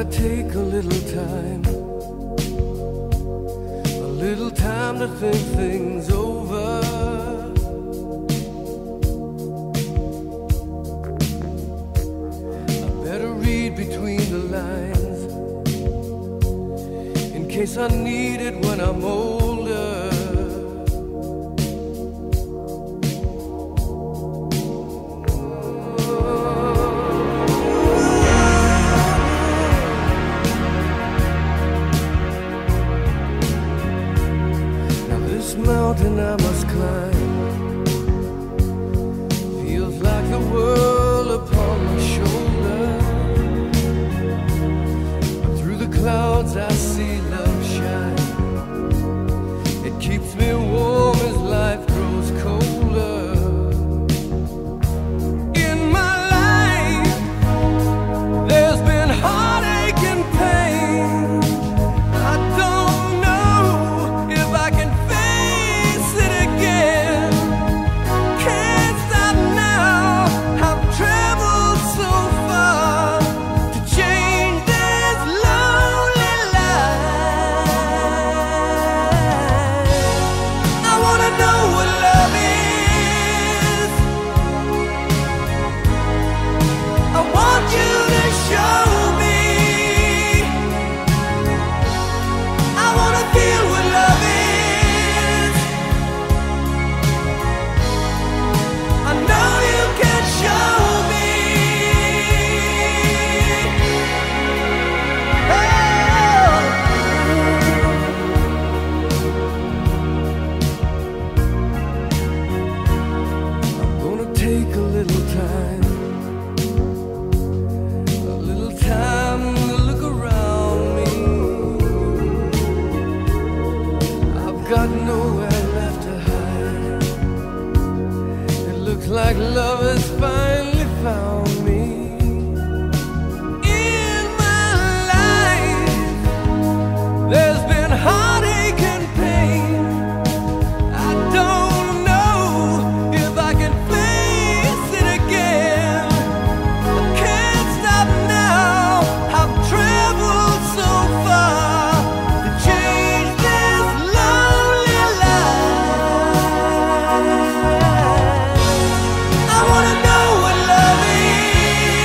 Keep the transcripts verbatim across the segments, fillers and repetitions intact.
gonna take a little time, a little time to think things over. I better read between the lines in case I need it when I'm older. This mountain I must climb feels like the world upon my shoulder. But through the clouds I see love shine. It keeps me warm as life grows colder. In my life there's been heartache and pain. I don't know if I can take a little time, a little time to look around me. I've got nowhere left to hide. It looks like love has finally found me. In my life there's been heartache and pain. I don't know if I can I wanna know what love is.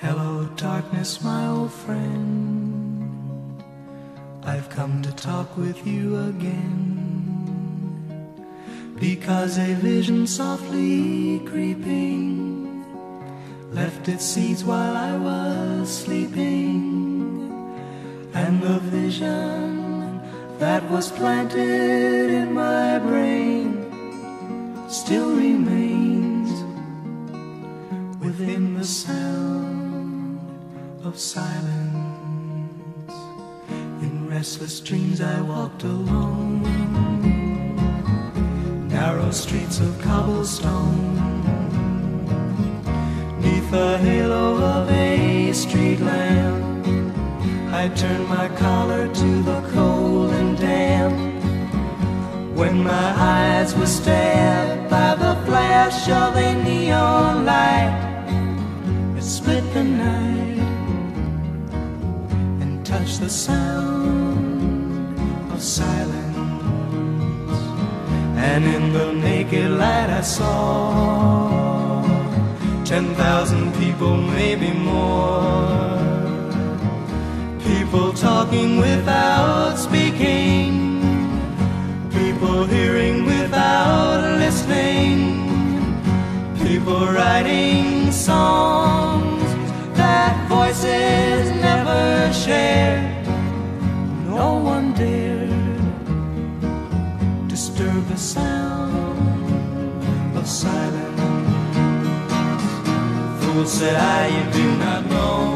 Hello, darkness, my old friend. I've come to talk with you again, because a vision softly creeping left its seeds while I was sleeping, and the vision that was planted in my brain still remains within the sound of silence. In restless dreams I walked alone, narrow streets of cobblestone, neath the halo of a street lamp. I turned my collar to the cold and damp, when my eyes were stabbed by the flash of a neon light that split the night and touched the sound of silence. And in the naked light I saw ten thousand people, maybe more, people talking without speaking, people hearing without listening, people writing songs that voices never shared. No one dared disturb the sound of silence. Fool, said I, you do not know,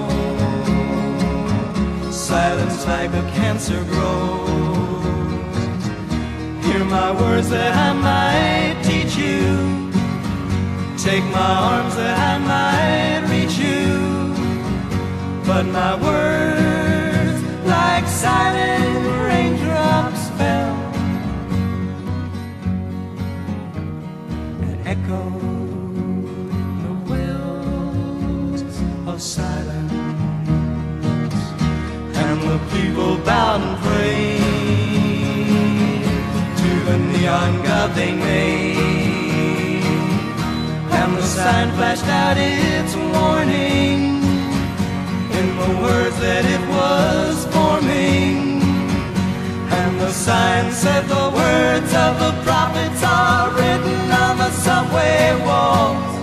silence like a cancer grows. Hear my words that I might teach you, take my arms that I might reach you, but my words like silent raindrops fell and echoed the wells of silence. And the people bowed and prayed to the neon god they made, and the sign flashed out its warning in the words that it was forming. And the sign said the words of the prophets are written on the subway walls